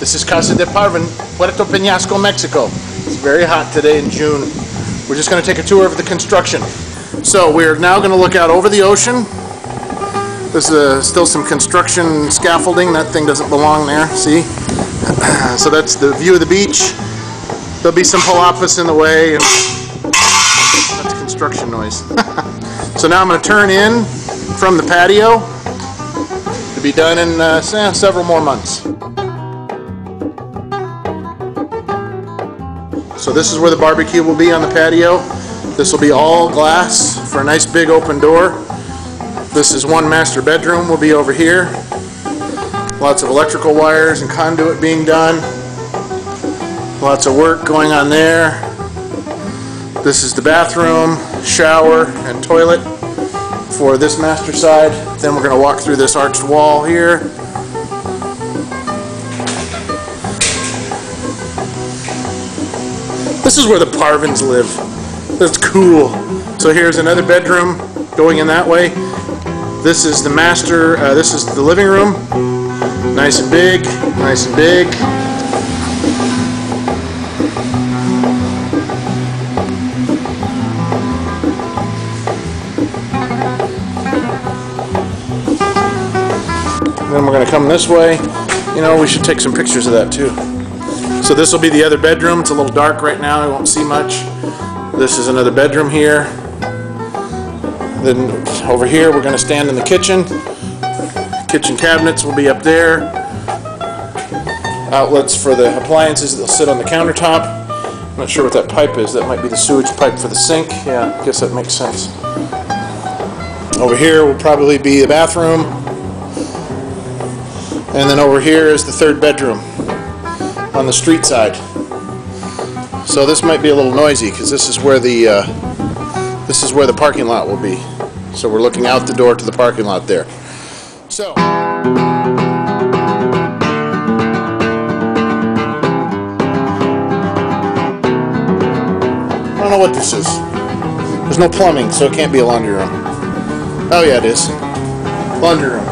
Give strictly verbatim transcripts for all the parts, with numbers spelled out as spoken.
This is Casa de Parvin, Puerto Peñasco, Mexico. It's very hot today in June. We're just going to take a tour of the construction. So we're now going to look out over the ocean. There's uh, still some construction scaffolding. That thing doesn't belong there, see? So that's the view of the beach. There'll be some palapas in the way, and that's construction noise. So now I'm going to turn in from the patio to be done in uh, several more months. So this is where the barbecue will be on the patio. This will be all glass for a nice big open door. This is one master bedroom, will be over here. Lots of electrical wires and conduit being done. Lots of work going on there. This is the bathroom, shower, and toilet for this master side. Then we're going to walk through this arched wall here. This is where the Parvins live. That's cool. So here's another bedroom going in that way. This is the master, uh, this is the living room. Nice and big, nice and big. Then we're going to come this way. You know, we should take some pictures of that too. So this will be the other bedroom. It's a little dark right now, I won't see much. This is another bedroom here. Then over here we're going to stand in the kitchen. Kitchen cabinets will be up there. Outlets for the appliances, they'll sit on the countertop. I'm not sure what that pipe is. That might be the sewage pipe for the sink. Yeah, I guess that makes sense. Over here will probably be the bathroom. And then over here is the third bedroom on the street side. So this might be a little noisy because this is where the uh, this is where the parking lot will be. So we're looking out the door to the parking lot there. So I don't know what this is. There's no plumbing, so it can't be a laundry room. Oh yeah, it is. Laundry room.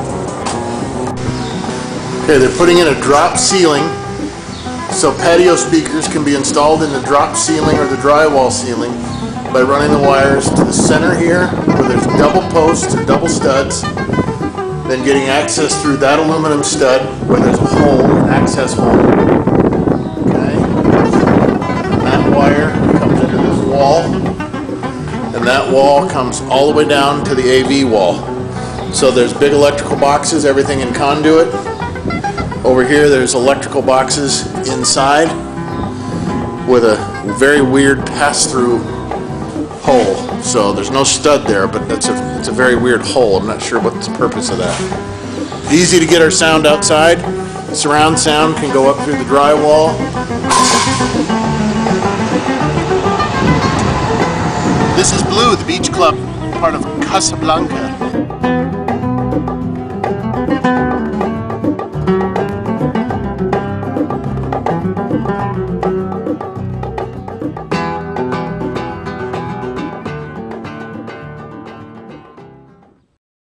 Okay, they're putting in a drop ceiling. So patio speakers can be installed in the drop ceiling or the drywall ceiling by running the wires to the center here where there's double posts or double studs, then getting access through that aluminum stud where there's a hole, an access hole. Okay, and that wire comes into this wall, and that wall comes all the way down to the A V wall. So there's big electrical boxes, everything in conduit. Over here there's electrical boxes inside with a very weird pass-through hole. So there's no stud there, but that's a, it's a very weird hole. I'm not sure what's the purpose of that. Easy to get our sound outside. Surround sound can go up through the drywall. This is Blue, the beach club, part of Casablanca.